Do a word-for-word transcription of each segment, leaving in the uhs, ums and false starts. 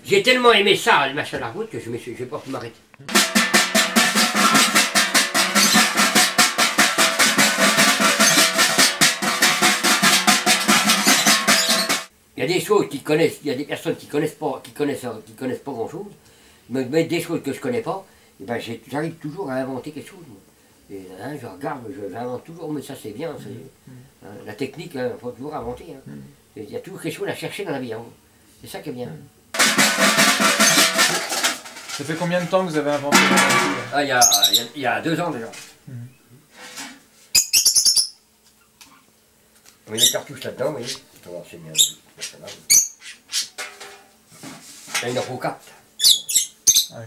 J'ai tellement aimé ça, le machin à la route, que je n'ai pas pu m'arrêter. Il y a des choses qui connaissent, il y a des personnes qui connaissent pas, qui connaissent, qui connaissent pas grand chose, me mettent des choses que je connais pas, et ben j'arrive toujours à inventer quelque chose. Moi. Et hein, je regarde, j'invente toujours, mais ça c'est bien. Mmh. Hein, la technique, il hein, faut toujours inventer. Hein. Mmh. Il y a toujours quelque chose à chercher dans la vie. Hein. C'est ça qui est bien. Mmh. Ça fait combien de temps que vous avez inventé la voiture? Ah, il y a, il y a, il y a deux ans déjà. Mmh. On met les cartouches là-dedans, vous voyez. C'est bien. Il y en a pour quatre. Ouais.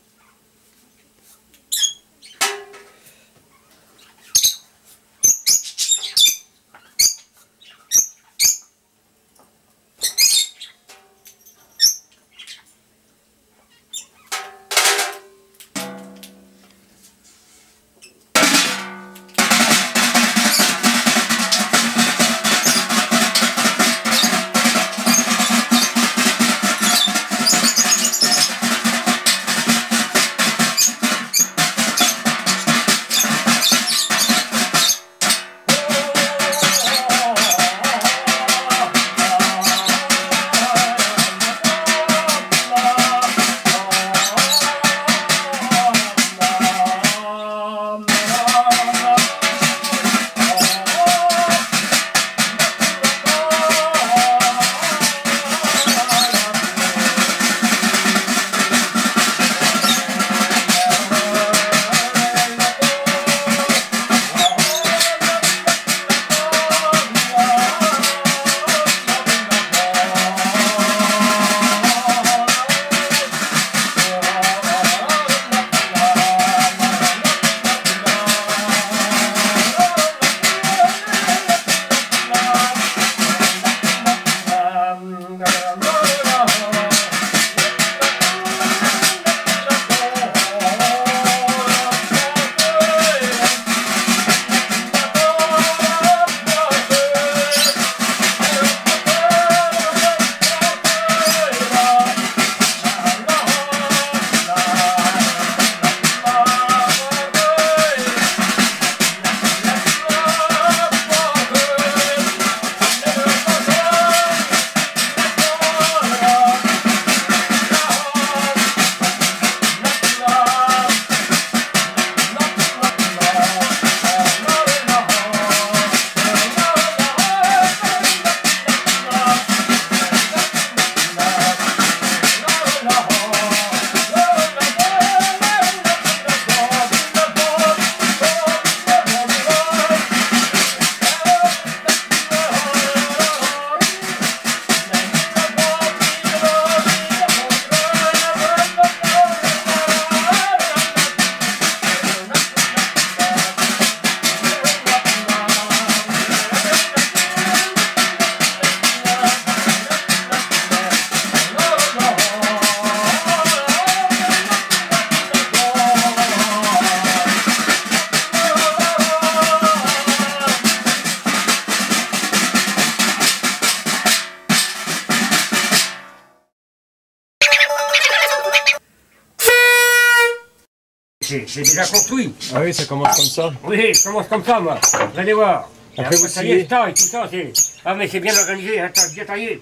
C'est déjà construit. Ah oui, ça commence comme ça. Oui, ça commence comme ça, moi. Vous allez voir. Après, vous ça y est, ça et tout ça, c'est... Ah, mais c'est bien organisé, hein, bien taillé.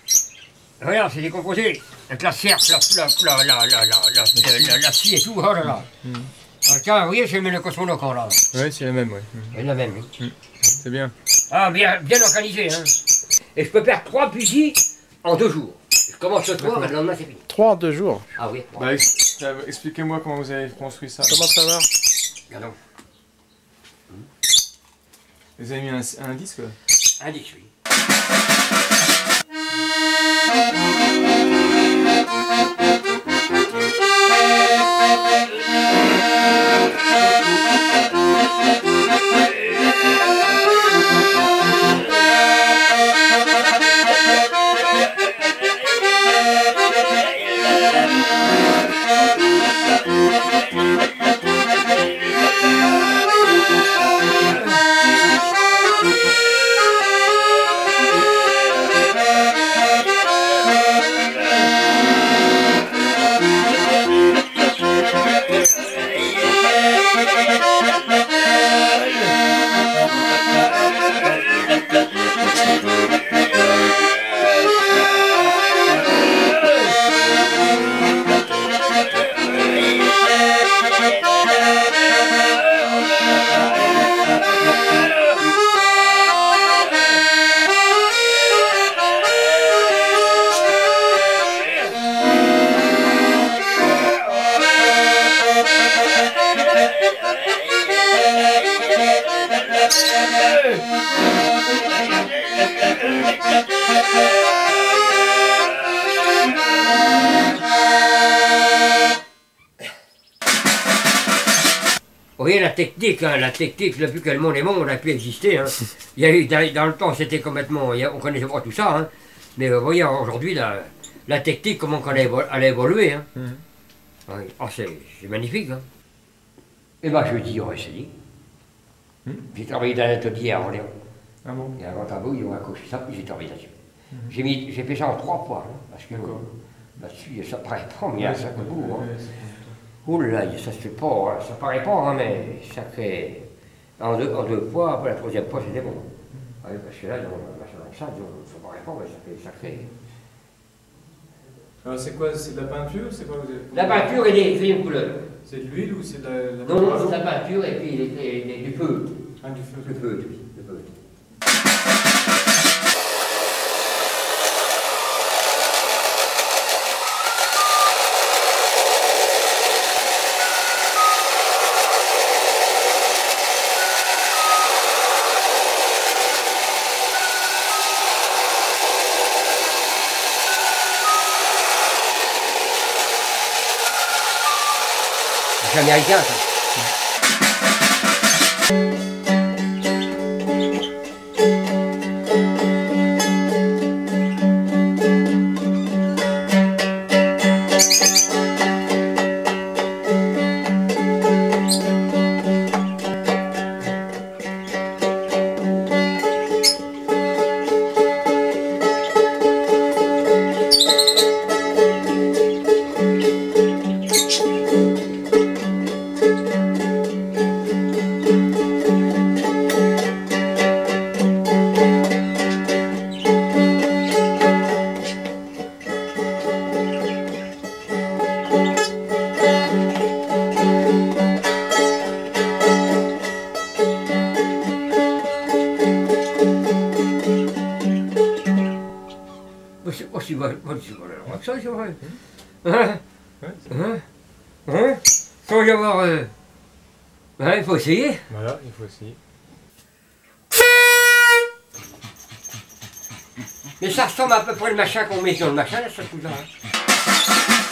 Regarde, c'est décomposé. Avec la serpe, la, la, la, la, la, la, la, la scie et tout, oh là là. Mm. Ah, tiens, vous voyez, c'est le même Cosmo encore là. Oui, c'est la même, oui. C'est la même, oui. Mm. C'est bien. Ah, bien, bien organisé, hein. Et je peux faire trois fusils en deux jours. Je commence ce soir et le lendemain c'est fini. Trois en deux jours. Ah oui. Bah, expliquez-moi comment vous avez construit ça. Comment ça marche? Regardons. Vous avez mis un, un disque là? Un disque, oui. Vous voyez la technique, hein, la technique, depuis que le monde est bon, on a pu exister. Hein. Il y a eu, dans, dans le temps, c'était complètement, il y a, on connaissait pas tout ça, hein. Mais vous voyez aujourd'hui la, la technique, comment elle a, évo- elle a évolué. Hein. Mhm. Oui. Oh, c'est c'est magnifique. Hein. Et ben je dis, on va essayer. Mhm. J'ai travaillé dans l'atelier à Orléans. Ah bon? Il y a un grand tableau, ils ont accroché ça, puis j'ai travaillé là-dessus. Mhm. J'ai mis- j'ai fait ça en trois fois, hein, parce que D'accord. là-dessus, ça paraît pas, mais il y a ça que bout. Hein. Ouais, c'est bon. Ouh là, ça se fait pas, hein, ça paraît pas, hein, mais ça fait en deux, en deux fois, après la troisième fois c'était bon. Oui, parce que là, dans la ça, ça paraît pas, mais ça fait sacré. Alors c'est quoi? C'est de la peinture? C'est quoi vous avez... La peinture et des crayons de couleur. C'est de l'huile ou c'est de la... la Non, non, c'est la peinture et puis les- les- les- du feu. Ah, du feu. Le feu, oui, le feu. C'est américain, ça. Moi, c'est pas si mal, moi, c'est pas mal que ça, c'est vrai. Hein? Ouais, c'est- Hein? Hein? Sans y avoir... Euh... Hein, il faut essayer. Voilà, il faut essayer. Mais ça ressemble à peu près le machin qu'on met sur le machin, là, ça coup-là. Hein.